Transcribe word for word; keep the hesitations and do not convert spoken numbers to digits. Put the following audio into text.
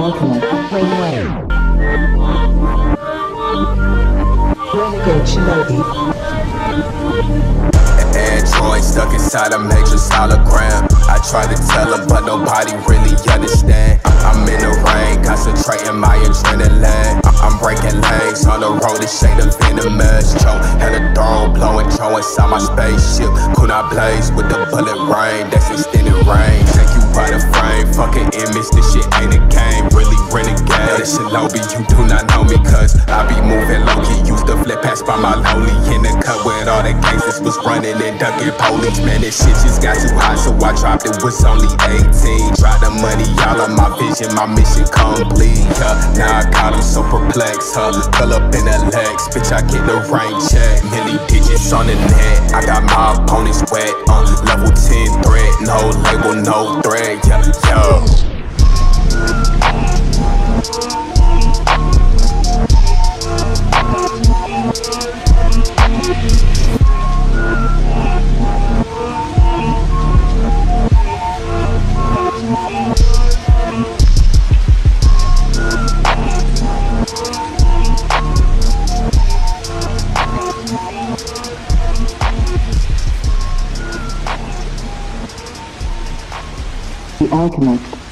Alchemist, Rainwave, Renegade Shinobi. Android stuck inside a matrix hologram. I try to tell her, but nobody really understand. I'm in the rain, concentrating my adrenaline. I'm breaking lanes on the road, this shade of venomous. Joe had a throne blowing, Joe inside my spaceship. Could not blaze with the bullet rain, that's extended range. Take you by the frame, fucking image, this shit ain't a game. Really renegade, this Shinobi, you do not know me, cause I be moving low-key. Used to flip past by my lonely in the cut with all the gangsters was running and ducking police. Man, this shit just got too hot, so I dropped it, was only eighteen. Tried the money, all of my vision, my mission complete. Uh, now I got them so perplexed, huh? Fill up in the legs, bitch, I get the rain check. Milli digits on the net, I got my opponents wet. Uh, level ten threat, no label, no thread, yeah, yo. The Alchemist.